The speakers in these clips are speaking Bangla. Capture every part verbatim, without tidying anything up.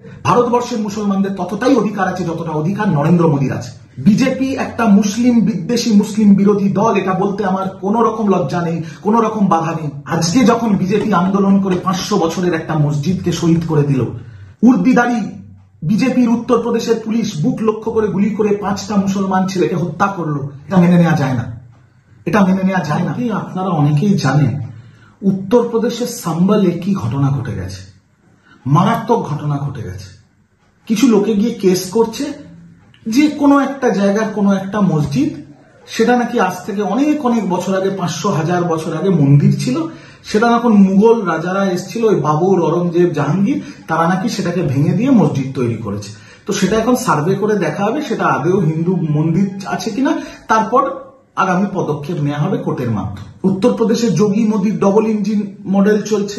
ভারতবর্ষের মুসলমানদের ততটাই অধিকার আছে যতটা অধিকার নরেন্দ্র মোদীর আছে। বিজেপি একটা মুসলিম বিদ্বেষী মুসলিম বিরোধী দল, এটা বলতে আমার কোন রকম লজ্জা নেই, কোন রকম বাধা নেই। আজকে যখন বিজেপি আন্দোলন করে পাঁচশো বছরের একটা মসজিদকে শহীদ করে দিল, উর্দিদারি বিজেপির উত্তরপ্রদেশের পুলিশ বুক লক্ষ্য করে গুলি করে পাঁচটা মুসলমান ছেলেকে হত্যা করলো, এটা মেনে নেওয়া যায় না, এটা মেনে নেওয়া যায় না। আপনারা অনেকেই জানেন উত্তরপ্রদেশের সাম্বলে কি ঘটনা ঘটে গেছে, মারাত্মক ঘটনা ঘটে গেছে। কিছু লোকে গিয়ে কেস করছে যে কোনো একটা জায়গার কোনো একটা মসজিদ, সেটা নাকি আজ থেকে অনেক অনেক বছর আগে, পাঁচশো হাজার বছর আগে মন্দির ছিল, সেটা এখন মুঘল রাজারা এসেছিল, ওই বাবর, অরঙ্গজেব, জাহাঙ্গীর, তারা নাকি সেটাকে ভেঙে দিয়ে মসজিদ তৈরি করেছে। তো সেটা এখন সার্ভে করে দেখা হবে সেটা আদেও হিন্দু মন্দির আছে কিনা, তারপর আগামী পদক্ষেপ নেওয়া হবে কোর্টের মাধ্যমে। উত্তরপ্রদেশে যোগী মোদীর ডবল ইঞ্জিন মডেল চলছে,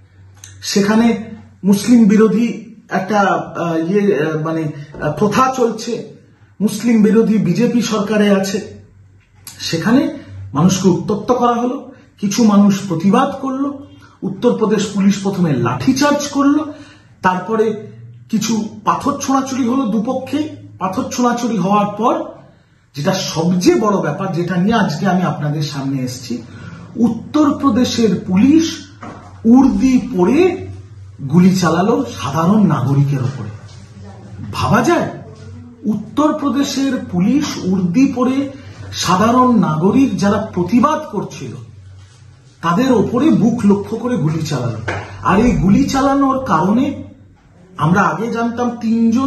সেখানে মুসলিম বিরোধী একটা ইয়ে মানে প্রথা চলছে, মুসলিম বিরোধী বিজেপি সরকারে আছে, সেখানে মানুষকে উত্তপ্ত করা হলো, কিছু মানুষ প্রতিবাদ করলো, উত্তরপ্রদেশ পুলিশ প্রথমে লাঠিচার্জ করলো, তারপরে কিছু পাথর ছোঁড়াছুড়ি হলো দুপক্ষে। পাথর ছোঁড়াছুড়ি হওয়ার পর যেটা সবচেয়ে বড় ব্যাপার, যেটা নিয়ে আজকে আমি আপনাদের সামনে এসেছি, উত্তরপ্রদেশের পুলিশ উর্দি পরে গুলি চালালো সাধারণ নাগরিকের উপরে। ভাবা যায় উত্তরপ্রদেশের পুলিশ উর্দি পরে সাধারণ নাগরিক যারা প্রতিবাদ করছিল তাদের ওপরে বুক লক্ষ্য করে গুলি চালালো। আর এই গুলি চালানোর কারণে আমরা আগে জানতাম তিনজন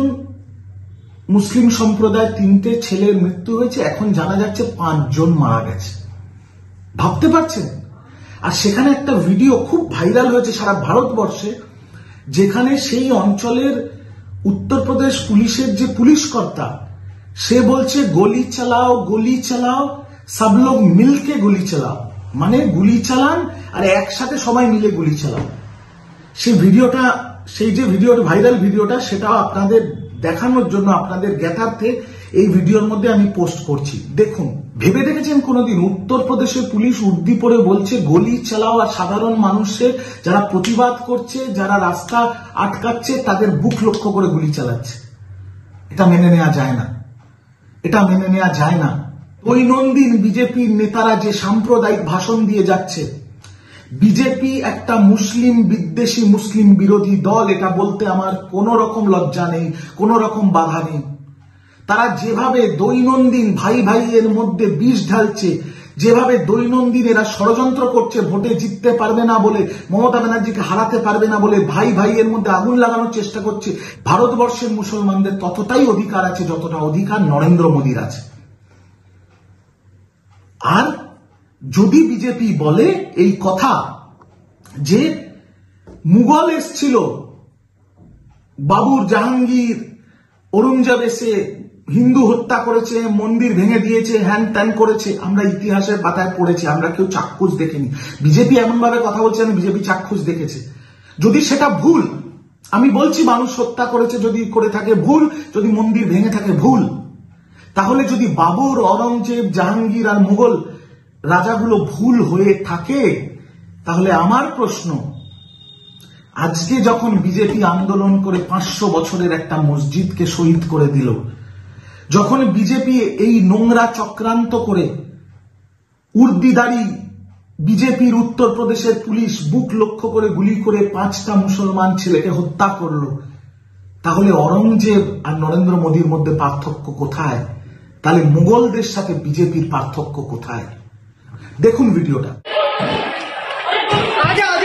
মুসলিম সম্প্রদায়, তিনটে ছেলের মৃত্যু হয়েছে, এখন জানা যাচ্ছে পাঁচজন মারা গেছে। ভাবতে পারছেন? আর সেখানে একটা ভিডিও খুব ভাইরাল হয়েছে সারা ভারতবর্ষে, যেখানে সেই অঞ্চলের উত্তরপ্রদেশ পুলিশের যে পুলিশ কর্তা, সে বলছে গলি চালাও গলি চালাও, সব লোক মিলকে গুলি চালাও, মানে গুলি চালান আর একসাথে সবাই মিলে গুলি চালাও। সেই ভিডিওটা, সেই যে ভিডিওটা ভাইরাল ভিডিওটা, সেটাও আপনাদের দেখানোর জন্য আপনাদের জ্ঞাতার্থে এই ভিডিওর মধ্যে আমি পোস্ট করছি। দেখুন, ভেবে দেখেছেন কোনোদিন উত্তরপ্রদেশের পুলিশ উর্দি পরে বলছে গলি চালাও, আর সাধারণ মানুষের যারা প্রতিবাদ করছে, যারা রাস্তা আটকাচ্ছে, তাদের বুক লক্ষ্য করে গুলি চালাচ্ছে? এটা মেনে নেওয়া যায় না, এটা মেনে নেওয়া যায় না। দৈনন্দিন বিজেপির নেতারা যে সাম্প্রদায়িক ভাষণ দিয়ে যাচ্ছে, বিজেপি একটা মুসলিম বিদ্বেষী মুসলিম বিরোধী দল, এটা বলতে আমার কোন রকম লজ্জা নেই, কোন রকম বাধা নেই। তারা যেভাবে দৈনন্দিন ভাই ভাইয়ের মধ্যে বিষ ঢালছে, যেভাবে দৈনন্দিন এরা ষড়যন্ত্র করছে ভোটে জিততে পারবে না বলে, মমতা ব্যানার্জিকে হারাতে পারবে না বলে ভাই ভাইয়ের মধ্যে আগুন লাগানোর চেষ্টা করছে, ভারতবর্ষের মুসলমানদের ততটাই অধিকার আছে যতটা অধিকার নরেন্দ্র মোদীর আছে। আর যদি বিজেপি বলে এই কথা যে মুঘল এসছিল, বাবুর, জাহাঙ্গীর, অরঙ্গজেব এসে হিন্দু হত্যা করেছে, মন্দির ভেঙে দিয়েছে, হ্যান ত্যান করেছে, আমরা ইতিহাসের পাতায় পড়েছি, আমরা কেউ চাক্ষুষ দেখিনি। বিজেপি এমন ভাবে কথা বলছে আমি বিজেপি চাক্ষুষ দেখেছে। যদি সেটা ভুল, আমি বলছি মানুষ হত্যা করেছে যদি করে থাকে ভুল, যদি মন্দির ভেঙে থাকে ভুল, তাহলে যদি বাবর, অরঙ্গজেব, জাহাঙ্গীর আর মুঘল রাজাগুলো ভুল হয়ে থাকে, তাহলে আমার প্রশ্ন, আজকে যখন বিজেপি আন্দোলন করে পাঁচশো বছরের একটা মসজিদকে শহীদ করে দিল, যখন বিজেপি এই নোংরা চক্রান্ত করে উর্দিদারি বিজেপির উত্তরপ্রদেশের পুলিশ বুক লক্ষ্য করে গুলি করে পাঁচটা মুসলমান ছেলেকে হত্যা করলো, তাহলে অরঙ্গজেব আর নরেন্দ্র মোদীর মধ্যে পার্থক্য কোথায়? তাহলে মুঘলদের সাথে বিজেপির পার্থক্য কোথায়? দেখুন ভিডিওটা।